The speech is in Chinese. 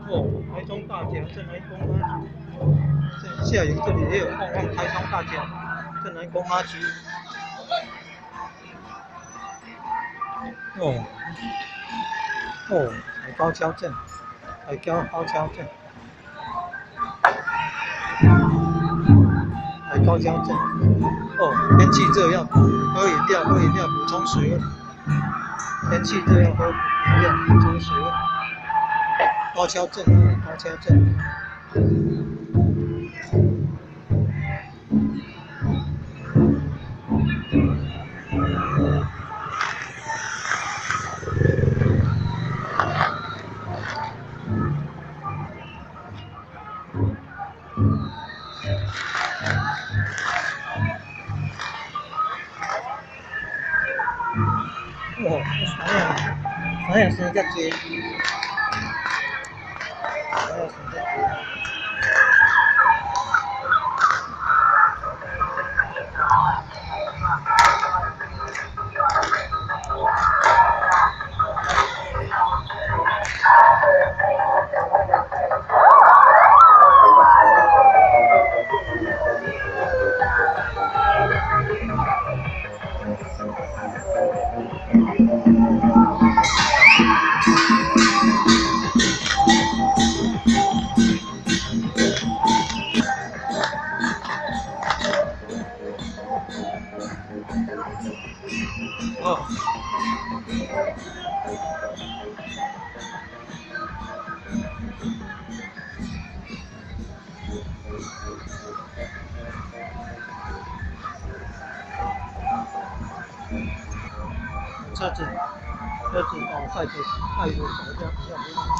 哦，台中大桥镇南宫妈祖，下游这里也有逛逛台中大桥镇南宫妈祖。哦哦，海高桥镇，高桥镇，海高桥镇。哦，天气热要喝饮料补充水分。天气热要喝饮料补充水分。高桥镇，高桥镇。哦，啥样生只鸡？啥样生只鸡？哦，车子哦，带着手这样。